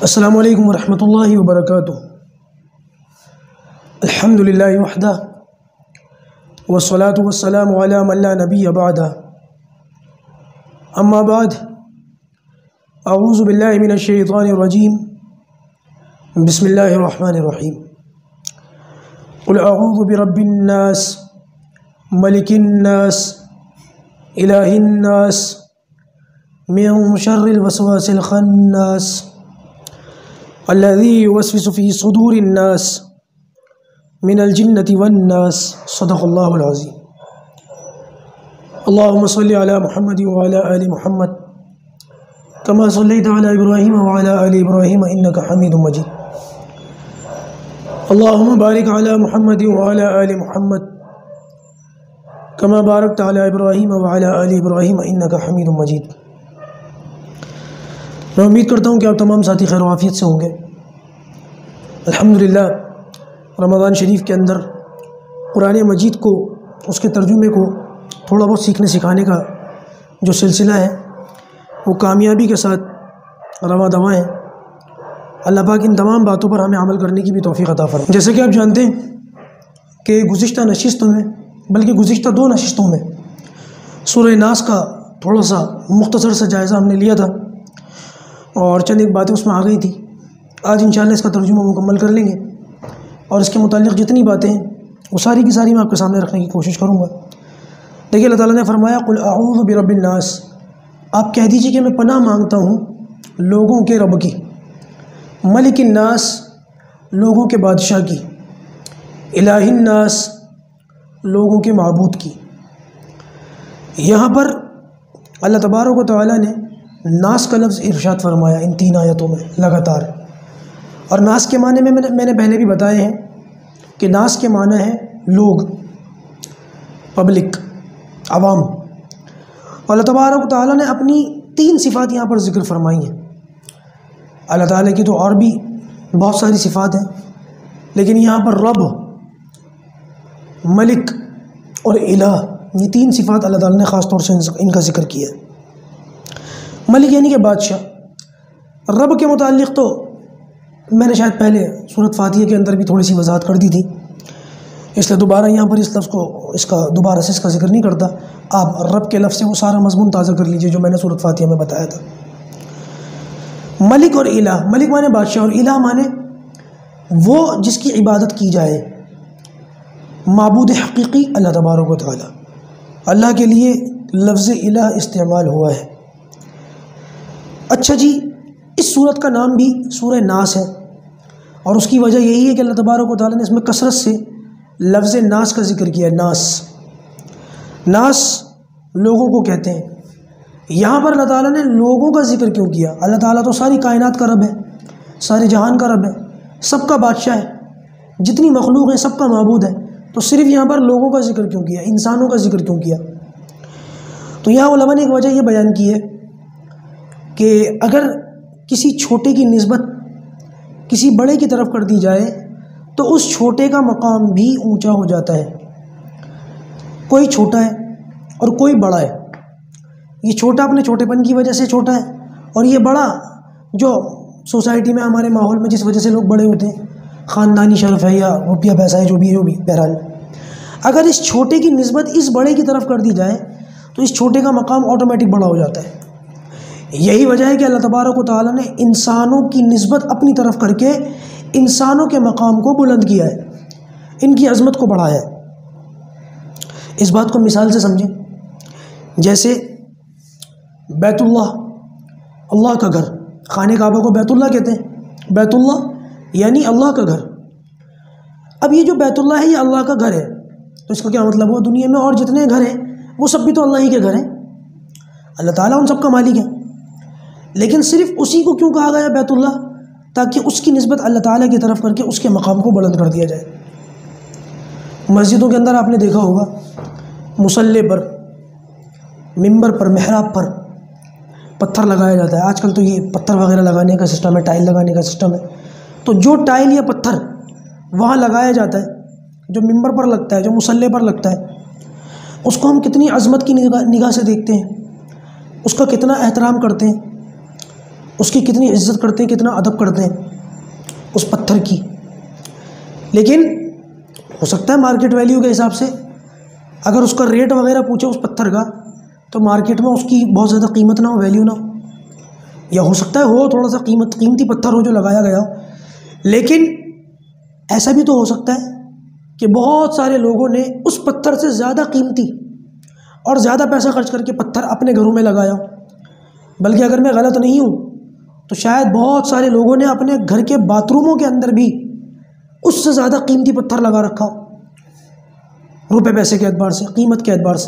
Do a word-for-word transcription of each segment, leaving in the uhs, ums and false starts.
السلام علیکم ورحمۃ اللہ وبرکاتہ۔ الحمد للہ وحدہ والصلاة والسلام علی من لا نبی بعدہ، اما بعد، اعوذ باللہ من الشیطان الرجیم، بسم اللہ الرحمن الرحیم۔ قل اعوذ برب الناس ملک الناس الہ الناس من شر الوسواس الخناس الذي يوسوس في صدور الناس من الجنة والناس، صدق اللہ العظیم۔ اللهم صل على محمد وعلى آل محمد كما صليت على إبراهيم وعلى آل إبراهيم إنك حميد مجيد۔ اللهم بارك على محمد وعلى آل محمد كما باركت على إبراهيم وعلى آل إبراهيم إنك حميد مجيد۔ میں امید کرتا ہوں کہ آپ تمام ساتھی خیر و عافیت سے ہوں گے۔ الحمدللہ رمضان شریف کے اندر قرآن مجید کو، اس کے ترجمے کو تھوڑا بہت سیکھنے سکھانے کا جو سلسلہ ہے وہ کامیابی کے ساتھ رواں دواں ہے۔ اللہ پاک ان تمام باتوں پر ہمیں عمل کرنے کی بھی توفیق عطا فرمائے۔ جیسے کہ آپ جانتے ہیں کہ گزشتہ نشستوں میں، بلکہ گزشتہ دو نشستوں میں سورہ ناس کا تھوڑا سا مختصر سا جائزہ ہم نے لیا تھا اور چند ایک باتیں اس میں آ گئی تھی۔ آج انشاءاللہ اس کا ترجمہ مکمل کر لیں گے اور اس کے متعلق جتنی باتیں ہیں وہ ساری کی ساری میں آپ کے سامنے رکھنے کی کوشش کروں گا۔ دیکھیے، اللہ تعالیٰ نے فرمایا قل اعوذ برب الناس، آپ کہہ دیجیے کہ میں پناہ مانگتا ہوں لوگوں کے رب کی، ملک الناس، لوگوں کے بادشاہ کی، الہ الناس، لوگوں کے معبود کی۔ یہاں پر اللہ تبارک و تعالیٰ نے ناس کا لفظ ارشاد فرمایا ان تین آیتوں میں لگاتار، اور ناس کے معنی میں میں نے پہلے بھی بتائے ہیں کہ ناس کے معنی ہے لوگ، پبلک، عوام۔ اور اللہ تبارک و تعالیٰ نے اپنی تین صفات یہاں پر ذکر فرمائی ہیں۔ اللہ تعالیٰ کی تو اور بھی بہت ساری صفات ہیں، لیکن یہاں پر رب، ملک اور الہ، یہ تین صفات اللہ تعالیٰ نے خاص طور سے ان کا ذکر کیا ہے۔ ملک یعنی کہ بادشاہ۔ رب کے متعلق تو میں نے شاید پہلے سورۃ فاتحہ کے اندر بھی تھوڑی سی وضاحت کر دی تھی، اس لیے دوبارہ یہاں پر اس لفظ کو، اس کا دوبارہ سے اس کا ذکر نہیں کرتا۔ آپ رب کے لفظ سے وہ سارا مضمون تازہ کر لیجئے جو میں نے سورۃ فاتحہ میں بتایا تھا۔ ملک اور الہ، ملک مانے بادشاہ اور الہ مانے وہ جس کی عبادت کی جائے، معبود حقیقی اللہ تبارک و تعالی۔ اللہ کے لیے لفظ الہ استعمال ہوا ہے۔ اچھا جی، اس سورت کا نام بھی سورہ ناس ہے، اور اس کی وجہ یہی ہے کہ اللہ تبارک و تعالیٰ نے اس میں کثرت سے لفظ ناس کا ذکر کیا ہے۔ ناس ناس لوگوں کو کہتے ہیں۔ یہاں پر اللہ تعالیٰ نے لوگوں کا ذکر کیوں کیا؟ اللہ تعالیٰ تو ساری کائنات کا رب ہے، سارے جہان کا رب ہے، سب کا بادشاہ ہے، جتنی مخلوق ہیں سب کا معبود ہے، تو صرف یہاں پر لوگوں کا ذکر کیوں کیا، انسانوں کا ذکر کیوں کیا؟ تو یہاں علماء نے ایک وجہ یہ بیان کی ہے کہ اگر کسی چھوٹے کی نسبت کسی بڑے کی طرف کر دی جائے تو اس چھوٹے کا مقام بھی اونچا ہو جاتا ہے۔ کوئی چھوٹا ہے اور کوئی بڑا ہے، یہ چھوٹا اپنے چھوٹے پن کی وجہ سے چھوٹا ہے، اور یہ بڑا جو سوسائٹی میں، ہمارے ماحول میں جس وجہ سے لوگ بڑے ہوتے ہیں، خاندانی شرف ہے یا روپیہ پیسہ ہے، جو بھی ہے جو بھی بہرحال، اگر اس چھوٹے کی نسبت اس بڑے کی طرف کر دی جائے تو اس چھوٹے کا مقام آٹومیٹک بڑا ہو جاتا ہے۔ یہی وجہ ہے کہ اللہ تبارک و تعالیٰ نے انسانوں کی نسبت اپنی طرف کر کے انسانوں کے مقام کو بلند کیا ہے، ان کی عظمت کو بڑھایا ہے۔ اس بات کو مثال سے سمجھیں، جیسے بیت اللہ، اللہ کا گھر، خانہ کعبہ کو بیت اللہ کہتے ہیں۔ بیت اللہ یعنی اللہ کا گھر۔ اب یہ جو بیت اللہ ہے یہ اللہ کا گھر ہے، تو اس کا کیا مطلب ہوا؟ دنیا میں اور جتنے گھر ہیں وہ سب بھی تو اللہ ہی کے گھر ہیں، اللہ تعالیٰ ان سب کا مالک ہے، لیکن صرف اسی کو کیوں کہا گیا بیت اللہ؟ تاکہ اس کی نسبت اللہ تعالیٰ کی طرف کر کے اس کے مقام کو بلند کر دیا جائے۔ مسجدوں کے اندر آپ نے دیکھا ہوگا، مصلی پر، ممبر پر، محراب پر پتھر لگایا جاتا ہے۔ آج کل تو یہ پتھر وغیرہ لگانے کا سسٹم ہے، ٹائل لگانے کا سسٹم ہے، تو جو ٹائل یا پتھر وہاں لگایا جاتا ہے، جو ممبر پر لگتا ہے، جو مصلی پر لگتا ہے، اس کو ہم کتنی عظمت کی نگاہ نگاہ سے دیکھتے ہیں، اس کا کتنا احترام کرتے ہیں۔ اس کی کتنی عزت کرتے ہیں، کتنا ادب کرتے ہیں اس پتھر کی. لیکن ہو سکتا ہے مارکیٹ ویلیو کے حساب سے اگر اس کا ریٹ وغیرہ پوچھے اس پتھر کا تو مارکیٹ میں اس کی بہت زیادہ قیمت نہ ہو، ویلیو نہ ہو، یا ہو سکتا ہے ہو تھوڑا سا قیمت قیمتی پتھر ہو جو لگایا گیا ہو. لیکن ایسا بھی تو ہو سکتا ہے کہ بہت سارے لوگوں نے اس پتھر سے زیادہ قیمتی اور زیادہ پیسہ خرچ کر کے پتھر اپنے گھروں میں لگایا ہو. بلکہ اگر میں غلط نہیں ہوں تو شاید بہت سارے لوگوں نے اپنے گھر کے باتھ روموں کے اندر بھی اس سے زیادہ قیمتی پتھر لگا رکھا ہو، روپے پیسے کے اعتبار سے، قیمت کے اعتبار سے.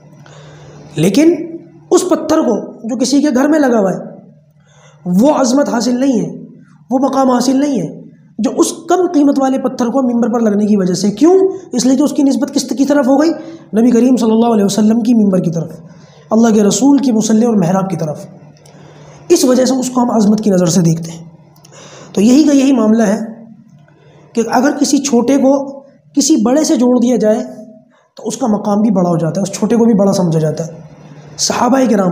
لیکن اس پتھر کو جو کسی کے گھر میں لگا ہوا ہے وہ عظمت حاصل نہیں ہے، وہ مقام حاصل نہیں ہے جو اس کم قیمت والے پتھر کو ممبر پر لگنے کی وجہ سے. کیوں؟ اس لیے کہ اس کی نسبت کس کی طرف ہو گئی؟ نبی کریم صلی اللہ علیہ وسلم کی ممبر کی طرف، اللہ کے رسول کی مصلی اور محراب کی طرف. اس وجہ سے اس کو ہم عظمت کی نظر سے دیکھتے ہیں. تو یہی کا یہی معاملہ ہے کہ اگر کسی چھوٹے کو کسی بڑے سے جوڑ دیا جائے تو اس کا مقام بھی بڑا ہو جاتا ہے، اس چھوٹے کو بھی بڑا سمجھا جاتا ہے. صحابہ کرام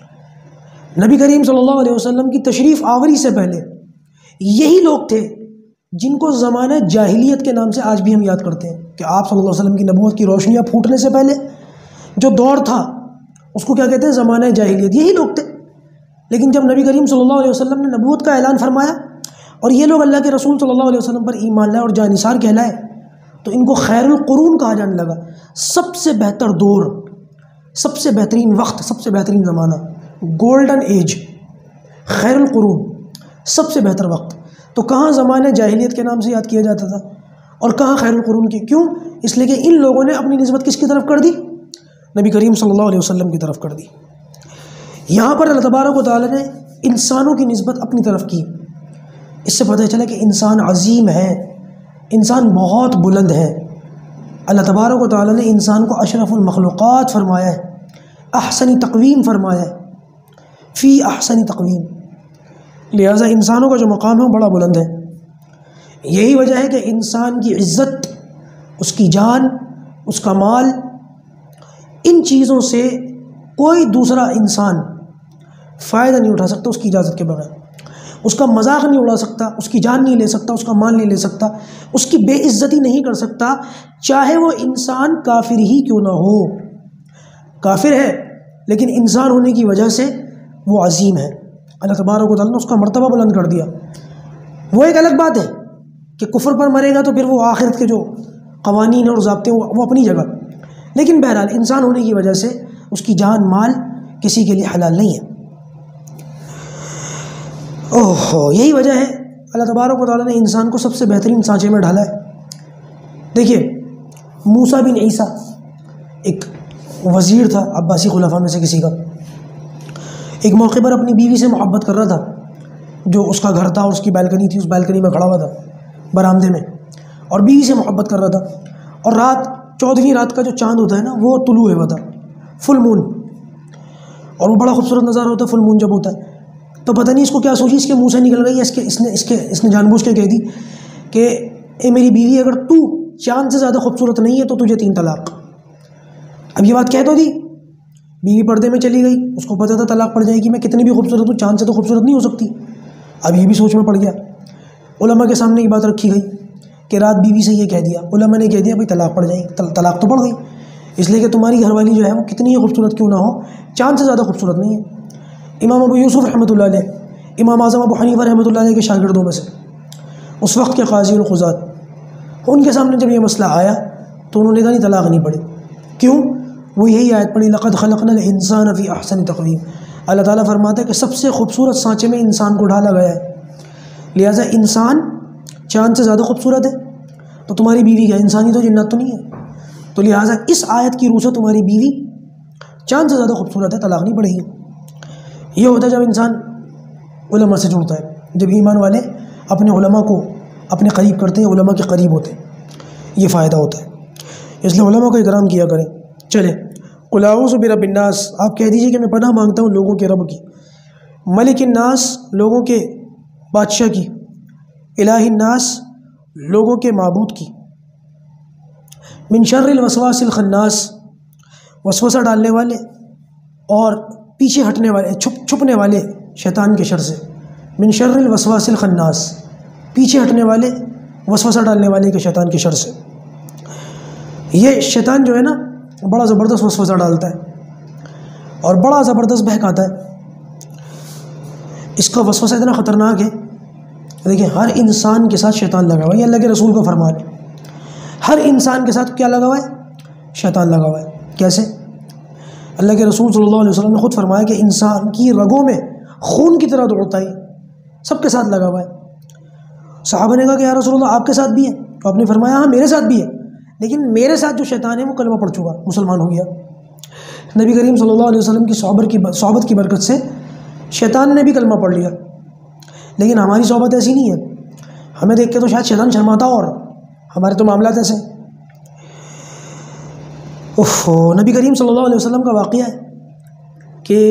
نبی کریم صلی اللہ علیہ وسلم کی تشریف آوری سے پہلے یہی لوگ تھے جن کو زمانہ جاہلیت کے نام سے آج بھی ہم یاد کرتے ہیں کہ آپ صلی اللہ علیہ وسلم کی نبوت کی روشنیاں پھوٹنے سے پہلے جو دور تھا اس کو کیا کہتے ہیں؟ زمانہ جاہلیت. یہی لوگ تھے. لیکن جب نبی کریم صلی اللہ علیہ وسلم نے نبوت کا اعلان فرمایا اور یہ لوگ اللہ کے رسول صلی اللہ علیہ وسلم پر ایمان لائے اور جانثار کہلائے تو ان کو خیر القرون کہا جانے لگا. سب سے بہتر دور، سب سے بہترین وقت، سب سے بہترین زمانہ، گولڈن ایج، خیر القرون، سب سے بہتر وقت. تو کہاں زمانہ جاہلیت کے نام سے یاد کیا جاتا تھا اور کہاں خیر القرون کی؟ کیوں؟ اس لیے کہ ان لوگوں نے اپنی نسبت کس کی طرف کر دی؟ نبی کریم صلی اللہ علیہ وسلم کی طرف کر دی. یہاں پر اللہ تبارک و تعالیٰ نے انسانوں کی نسبت اپنی طرف کی. اس سے پتہ چلا کہ انسان عظیم ہے، انسان بہت بلند ہے. اللہ تبارک و تعالیٰ نے انسان کو اشرف المخلوقات فرمایا ہے، احسنی تقویم فرمایا ہے، فی احسنی تقویم. لہٰذا انسانوں کا جو مقام ہے وہ بڑا بلند ہے. یہی وجہ ہے کہ انسان کی عزت، اس کی جان، اس کا مال، ان چیزوں سے کوئی دوسرا انسان فائدہ نہیں اٹھا سکتا اس کی اجازت کے بغیر. اس کا مذاق نہیں اڑا سکتا، اس کی جان نہیں لے سکتا، اس کا مال نہیں لے سکتا، اس کی بے عزتی نہیں کر سکتا، چاہے وہ انسان کافر ہی کیوں نہ ہو. کافر ہے لیکن انسان ہونے کی وجہ سے وہ عظیم ہے. اللہ تبارک و تعالیٰ نے اس کا مرتبہ بلند کر دیا. وہ ایک الگ بات ہے کہ کفر پر مرے گا تو پھر وہ آخرت کے جو قوانین اور ضابطے وہ اپنی جگہ، لیکن بہرحال انسان ہونے کی وجہ سے اس کی جان مال کسی کے لیے حلال نہیں ہے. اوہ یہی وجہ ہے اللہ تبارک و تعالیٰ نے انسان کو سب سے بہترین سانچے میں ڈالا ہے. دیکھیے موسیٰ بن عیسیٰ ایک وزیر تھا عباسی خلفاء میں سے کسی کا. ایک موقع پر اپنی بیوی سے محبت کر رہا تھا، جو اس کا گھر تھا اور اس کی بالکنی تھی، اس بالکنی میں کھڑا ہوا تھا برآمدے میں، اور بیوی سے محبت کر رہا تھا. اور رات چودھویں رات کا جو چاند ہوتا ہے نا وہ طلوع ہوا تھا، فل مون، اور وہ بڑا خوبصورت نظارہ ہوتا ہے فل مون جب ہوتا ہے. تو پتہ نہیں اس کو کیا سوچی، اس کے منہ سے نکل گئی، اس کے اس نے اس کے اس نے جان بوجھ کے کہہ دی کہ اے میری بیوی اگر تو چاند سے زیادہ خوبصورت نہیں ہے تو تجھے تین طلاق. اب یہ بات کہہ تو دی، بیوی پردے میں چلی گئی، اس کو پتہ تھا طلاق پڑ جائے گی، میں کتنی بھی خوبصورت ہوں چاند سے تو خوبصورت نہیں ہو سکتی. اب یہ بھی سوچ میں پڑ گیا. علماء کے سامنے یہ بات رکھی گئی کہ رات بیوی سے یہ کہہ دیا، علماء نے کہہ دیا بھائی طلاق پڑ جائے گی. طلاق تو پڑ گئی، اس لیے کہ تمہاری گھر والی جو ہے وہ کتنی ہی خوبصورت کیوں نہ ہو چاند سے زیادہ خوبصورت نہیں ہے. امام ابو یوسف رحمۃ اللہ علیہ، امام اعظم ابو حنیفہ رحمۃ اللہ علیہ کے شاگردوں میں سے، اس وقت کے قاضی القضات، ان کے سامنے جب یہ مسئلہ آیا تو انہوں نے کہا نہیں طلاق نہیں پڑی. کیوں؟ وہ یہی آیت پڑھی لقد خلقنا الانسان فی احسن تقویم. اللہ تعالیٰ فرماتا ہے کہ سب سے خوبصورت سانچے میں انسان کو ڈھالا گیا ہے، لہٰذا انسان چاند سے زیادہ خوبصورت ہے. تو تمہاری بیوی کیا انسانی تو جنات تو نہیں ہے، تو لہٰذا اس آیت کی روح سے تمہاری بیوی چاند سے زیادہ خوبصورت ہے، طلاق نہیں پڑے گی. یہ ہوتا ہے جب انسان علماء سے جڑتا ہے، جب ایمان والے اپنے علماء کو اپنے قریب کرتے ہیں، علماء کے قریب ہوتے ہیں، یہ فائدہ ہوتا ہے. اس لیے علماء کو اکرام کیا کریں. چلے قل اعوذ برب الناس، آپ کہہ دیجئے کہ میں پناہ مانگتا ہوں لوگوں کے رب کی، ملک الناس لوگوں کے بادشاہ کی، الہ الناس لوگوں کے معبود کی، من شر الوسواس الخناس وسوسہ ڈالنے والے اور پیچھے ہٹنے والے، چھپ چھپنے والے شیطان کے شر سے. من شر الوسواس الخناس، پیچھے ہٹنے والے وسوسہ ڈالنے والے کے شیطان کی شر سے۔ یہ شیطان جو ہے نا بڑا زبردست وسوسہ ڈالتا ہے اور بڑا زبردست بہکاتا ہے۔ اس کا وسوسہ اتنا خطرناک ہے، دیکھیں ہر انسان کے ساتھ شیطان لگا ہوا ہے، یہ اللہ کے رسول کا فرمان ہے۔ ہر انسان کے ساتھ کیا لگا ہوا ہے؟ شیطان لگا ہوا ہے۔ کیسے؟ اللہ کے رسول صلی اللہ علیہ وسلم نے خود فرمایا کہ انسان کی رگوں میں خون کی طرح دوڑتا ہے، سب کے ساتھ لگا ہوا ہے۔ صحابہ نے کہا کہ یا رسول اللہ آپ کے ساتھ بھی ہے؟ تو آپ نے فرمایا ہاں میرے ساتھ بھی ہے، لیکن میرے ساتھ جو شیطان ہے وہ کلمہ پڑھ چکا، مسلمان ہو گیا۔ نبی کریم صلی اللہ علیہ وسلم کی صحبت کی صحبت کی برکت سے شیطان نے بھی کلمہ پڑھ لیا، لیکن ہماری صحبت ایسی نہیں ہے، ہمیں دیکھ کے تو شاید شیطان شرماتا، اور ہمارے تو معاملات ایسے۔ اوف، نبی کریم صلی اللہ علیہ وسلم کا واقعہ ہے کہ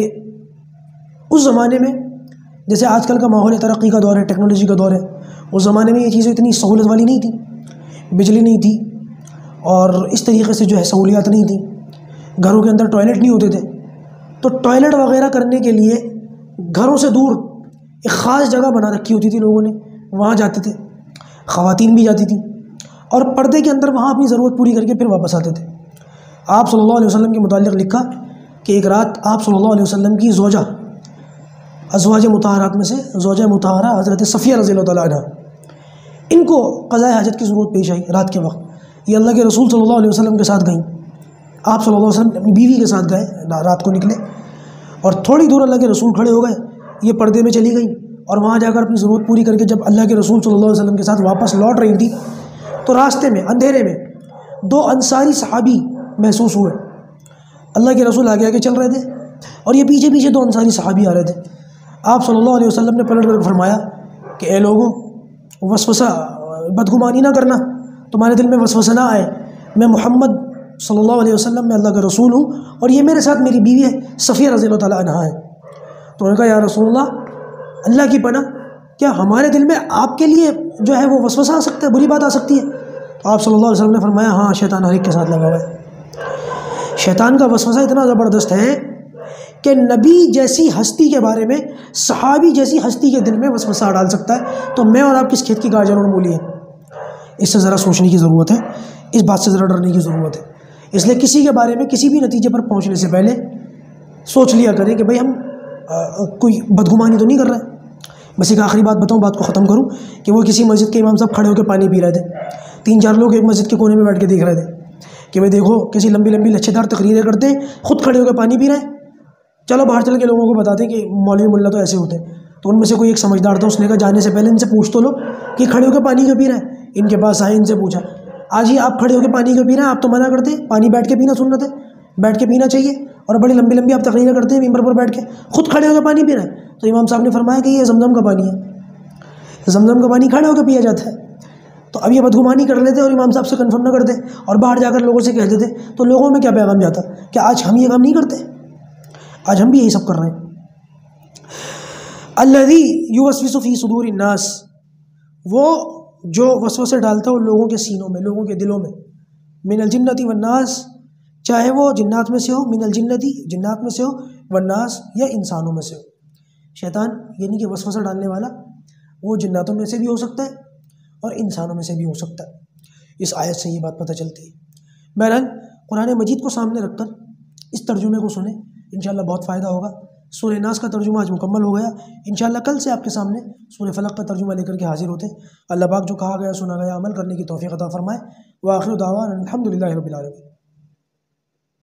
اس زمانے میں جیسے آج کل کا ماحول ترقی کا دور ہے، ٹیکنالوجی کا دور ہے، اس زمانے میں یہ چیزیں اتنی سہولت والی نہیں تھی، بجلی نہیں تھی اور اس طریقے سے جو ہے سہولیات نہیں تھیں، گھروں کے اندر ٹوائلٹ نہیں ہوتے تھے، تو ٹوائلٹ وغیرہ کرنے کے لیے گھروں سے دور ایک خاص جگہ بنا رکھی ہوتی تھی لوگوں نے، وہاں جاتے تھے، خواتین بھی جاتی تھیں اور پردے کے اندر وہاں اپنی ضرورت پوری کر کے پھر واپس آتے تھے۔ آپ صلی اللہ علیہ وسلم کے متعلق لکھا کہ ایک رات آپ صلی اللہ علیہ وسلم کی زوجہ، ازواج مطہرات میں سے زوجہ مطہرہ حضرت صفیہ رضی اللہ تعالیٰ عنہ، ان کو قضاء حاجت کی ضرورت پیش آئی رات کے وقت۔ یہ اللہ کے رسول صلی اللہ علیہ وسلم کے ساتھ گئیں، آپ صلی اللہ علیہ وسلم اپنی بیوی کے ساتھ گئے، رات کو نکلے اور تھوڑی دور اللہ کے رسول کھڑے ہو گئے، یہ پردے میں چلی گئیں اور وہاں جا کر اپنی ضرورت پوری کر کے جب اللہ کے رسول صلی اللہ علیہ وسلم کے ساتھ واپس لوٹ رہی تھی تو راستے میں اندھیرے میں دو انصاری صحابی محسوس ہوئے۔ اللہ کے رسول آگے آگے چل رہے تھے اور یہ پیچھے پیچھے دو انصاری صحابی آ رہے تھے۔ آپ صلی اللہ علیہ وسلم نے پلٹ کر فرمایا کہ اے لوگوں، وسوسہ بدگمانی نہ کرنا، تمہارے دل میں وسوسہ نہ آئے، میں محمد صلی اللہ علیہ وسلم میں اللہ کا رسول ہوں اور یہ میرے ساتھ میری بیوی ہے صفیہ رضی اللہ تعالیٰ عنہا ہے۔ تو انہوں نے کہا یا رسول اللہ، اللہ کی پناہ، کیا ہمارے دل میں آپ کے لیے جو ہے وہ وسوسہ آ سکتا ہے، بری بات آ سکتی ہے؟ تو آپ صلی اللہ علیہ وسلم نے فرمایا ہاں، شیطان ہر ایک کے ساتھ لگا ہوا ہے۔ شیطان کا وسوسہ اتنا زبردست ہے کہ نبی جیسی ہستی کے بارے میں صحابی جیسی ہستی کے دل میں وسوسہ ڈال سکتا ہے، تو میں اور آپ کس کھیت کی گاجر اور مولی ہیں؟ اس سے ذرا سوچنے کی ضرورت ہے، اس بات سے ذرا ڈرنے کی ضرورت ہے۔ اس لیے کسی کے بارے میں کسی بھی نتیجے پر پہنچنے سے پہلے سوچ لیا کریں کہ بھئی ہم آ, کوئی بدگمانی تو نہیں کر رہے ہیں۔ بس ایک آخری بات بتاؤں، بات کو ختم کروں، کہ وہ کسی مسجد کے امام صاحب کھڑے ہو کے پانی پی رہے تھے، تین چار لوگ ایک مسجد کے کونے میں بیٹھ کے دیکھ رہے تھے کہ بھئی دیکھو کسی لمبی لمبی لچھے دار تقریریں کرتے ہیں، خود کھڑے ہو کے پانی پی رہے ہیں، چلو باہر چل کے لوگوں کو بتاتے ہیں کہ مولوی ملا تو ایسے ہوتے ہیں۔ تو ان میں سے کوئی ایک سمجھدار تھا، اس نے کہا جانے سے پہلے ان سے پوچھ تو لو کہ کھڑے ہو کے پانی کیوں پی رہے ہیں۔ ان کے پاس آئے، ان سے پوچھا آج ہی آپ کھڑے ہو کے پانی کیوں پی رہے ہیں؟ آپ تو منع کرتے ہیں، پانی بیٹھ کے پینا سنت ہے، بیٹھ کے پینا چاہیے، اور بڑی لمبی لمبی آپ تقریریں کرتے ہیں ممبر پر بیٹھ کے، خود کھڑے ہو کے پانی پی رہے ہیں۔ تو امام صاحب نے فرمایا کہ یہ زمزم کا پانی ہے، زمزم کا پانی کھڑے ہو کے پیا جاتا ہے۔ تو اب یہ بدگمانی کر لیتے اور امام صاحب سے کنفرم نہ کرتے اور باہر جا کر لوگوں سے کہتے تھے، تو لوگوں میں کیا پیغام جاتا کہ آج ہم یہ کام نہیں کرتے، آج ہم بھی یہی سب کر رہے ہیں۔ الذی یوسوس فی صدور الناس، وہ جو وسوسے ڈالتا ہے وہ لوگوں کے سینوں میں، لوگوں کے دلوں میں، من الجنۃ والناس، چاہے وہ جنات میں سے ہو، من الجنۃ جنات میں سے ہو، والناس یا انسانوں میں سے ہو۔ شیطان یعنی کہ وسوسہ ڈالنے والا وہ جناتوں میں سے بھی ہو سکتا ہے اور انسانوں میں سے بھی ہو سکتا ہے۔ اس آیت سے یہ بات پتہ چلتی ہے۔ بہرحال قرآن مجید کو سامنے رکھ کر اس ترجمے کو سنیں، انشاءاللہ بہت فائدہ ہوگا۔ سورہ ناس کا ترجمہ آج مکمل ہو گیا، انشاءاللہ کل سے آپ کے سامنے سورہ فلق کا ترجمہ لے کر کے حاضر ہوتے ہیں۔ اللہ پاک جو کہا گیا سنا گیا عمل کرنے کی توفیق عطا فرمائے۔ وآخر دعوانا الحمدللہ رب العالمین۔